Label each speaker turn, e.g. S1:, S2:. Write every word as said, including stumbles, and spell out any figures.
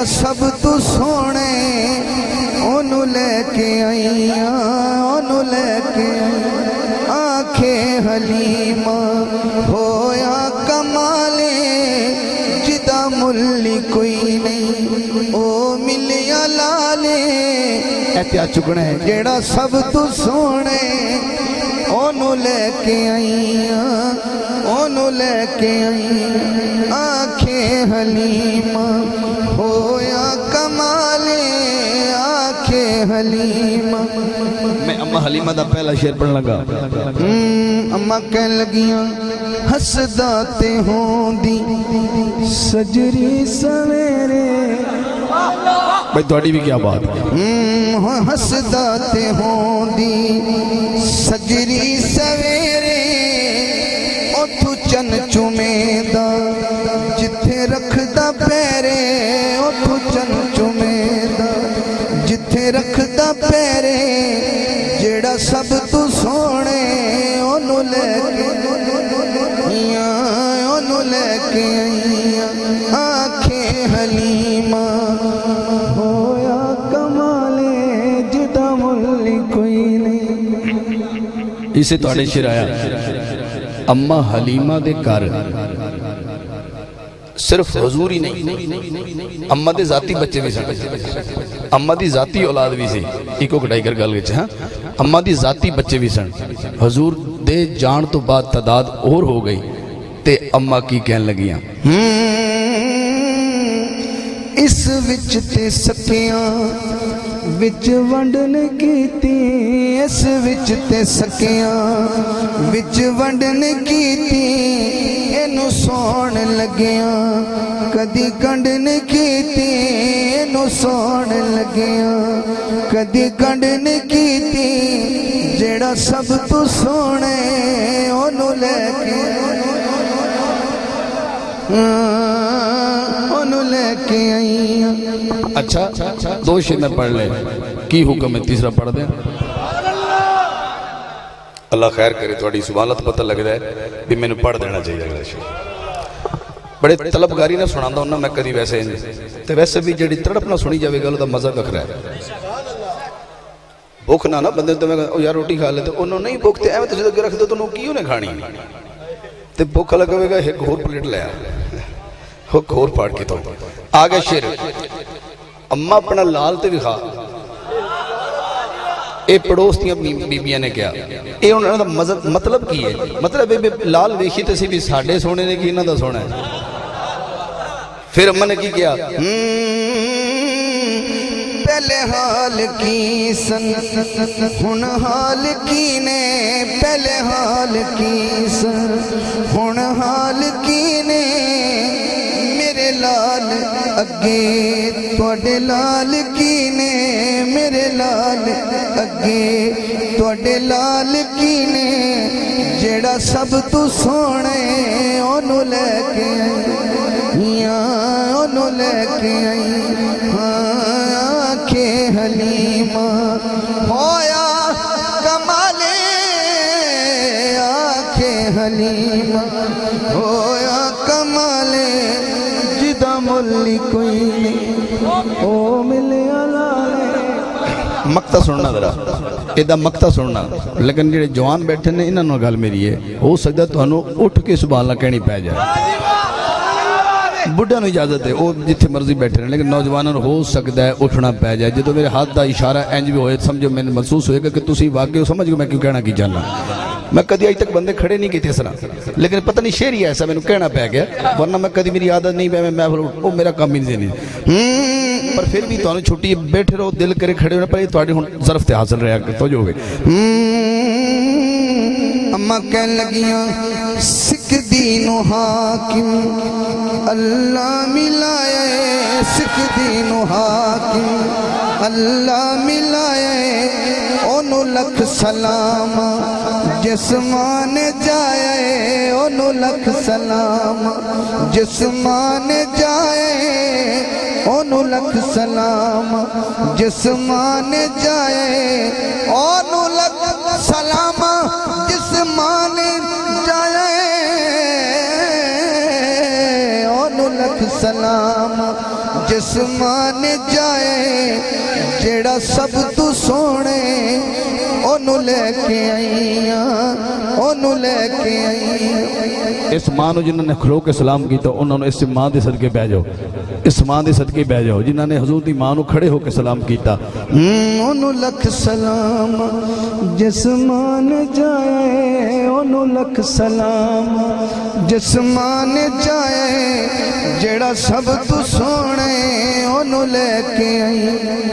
S1: جیڑا سب تو سونے انہوں لے کے آئیاں انہوں لے کے آئیاں آنکھیں حلیمہ ہویا کمالے جدا ملی کوئی نہیں او ملیا لالے احتیاط چکنا ہے جیڑا سب تو سونے انہوں لے کے آئیاں انہوں لے کے آئیاں آنکھیں حلیمہ ہویا کمالے آنکھیں حلیمہ
S2: میں اماں حلیمہ دا پہلا شعر پڑھن لگا
S1: اماں کہن لگیاں حسداتے ہوں دی سجری سویرے
S2: بھائی توڑی بھی کیا بات ہے
S1: حسداتے ہوں دی سجری سویرے اتھو چن چمیدہ جتھے رکھ دا پیرے اتھو چن چمیدہ جتھے رکھ دا پیرے جیڑا سب تو سونے انہوں لے کے آئیاں انہوں لے کے آئیاں آنکھیں حلیمہ ہویا کمالے جدا ملی کوئی نہیں
S2: اسے توڑے شیر آیا اماں حلیمہ دے کر صرف حضور ہی نہیں اماں دے ذاتی بچے بھی سن اماں دی ذاتی اولاد بھی سی ایک کٹائی کر گل گئے اماں دی ذاتی بچے بھی سن حضور دے جان تو بعد تعداد اور ہو گئی تے اماں کی کہن لگیاں
S1: اس وچ تے سکیاں وچ ونڈن کیتی اس وچ تے سکیاں وچ ونڈن کیتی اینو سون لگیاں کدی گنڈن کیتی اینو سون لگیاں کدی گنڈن کیتی جیڑا سب تو سونے انہوں لے کے انہوں لے کے آئیاں
S2: اچھا دو شیر میں پڑھ لے کی حکم ہے تیسرا پڑھ دیں اللہ خیر کرے تھوڑی سبحان اللہ تو پتہ لگ رہا ہے بھی میں نے پڑھ دینا چاہیے اگلا شیر بڑے طلبگاری نہ سناندہ ہوں نا میں کدی ویسے تے ویسے بھی جڑی تڑپ نہ سنی جاوے گا تو مزہ بکھ رہا ہے بھوک نہ نا بندے تو میں کہا یار روٹی کھا لیتے انہوں نہیں بھوکتے ایمیں تو جدہ رکھ دو تو انہوں کیوں نے کھانی تے بھوک لگا گا ایک اور پلیٹ لیا ایک اور پاڑ کی تو آگے شیر اممہ اپنا لال تے بھی خواہ اے پڑوس تھی اپنی بیبیاں نے کیا اے انہوں نے مطلب کی ہے مطلب اے لال ویشی تے سی بھی ساڑھے سونے نے کی انہوں دا سونا ہے پھر اممہ نے کی کیا
S1: پہلے حال کی سن ہن حال کی نے پہلے حال کی سن ہن حال کی نے میرے لال اگے توڑے لال کی نے میرے لال اگے توڑے لال کی نے جیڑا سب تو سونے انہوں لے کے آئیاں انہوں لے کے آئیاں آنکھیں حلیمہ ہویا کمالے آنکھیں حلیمہ ہویا کمالے جدا ملی کوئی نہیں او ملے علالے
S2: مقتہ سننا ذرا ایدہ مقتہ سننا لیکن جڑے جوان بیٹھے نے انہوں نے گال میری ہے ہو سکتا تو انہوں اٹھ کے سبحان اللہ کہنی پہ جائے بڑھا نو اجازت ہے وہ جتھے مرضی بیٹھے ہیں لیکن نوجوانوں ہو سکتا ہے اٹھنا پہ جائے جدو میرے ہاتھ دا اشارہ انج بھی ہوئے سمجھو میں نے محسوس ہوئے گا کہ تسی واقعی ہو سمجھ گو میں کیوں کہنا کی جانا میں کدی آج تک بندے کھڑے نہیں کی تھے سنا لیکن پتہ نہیں شعر ہی ایسا میں نے کہنا پہ گیا ورنہ میں کدی میری عادت نہیں پہ میں وہ میرا کام ہی نہیں پر پھر بھی تو انہوں چھوٹی بیٹھے رہو دل کرے کھڑے ہونے پر یہ توڑی ظرف تے حاصل رہا تو جو ہوئے
S1: اممہ کہن لگیاں سکھ دین و حاکم اللہ ملائے سکھ دین و حاکم اللہ ملائے انہوں لکھ سلام جسمان جائے انہوں لکھ سلام جسمان جائے انہوں لکھ سلام جسمان جائے انہوں لکھ سلام جسمان جائے انہوں لکھ سلام جس مان جائے جیڑا سب تو سونے انہوں لے کے آئیاں انہوں لے کے آئیاں
S2: اس ماں نو جنہوں نے کھلو کے سلام کی تو انہوں نے اس ماں دے صدقے بہ جاؤ اس ماں دے صدقے بہ جاؤ جنہوں نے حضور دی ماں نو کھڑے ہو کے سلام کیتا
S1: انہوں لکھ سلام جس مان جائے انہوں لکھ سلام جس مان جائے جیڑا سب تو سونے انہوں لے کے آئی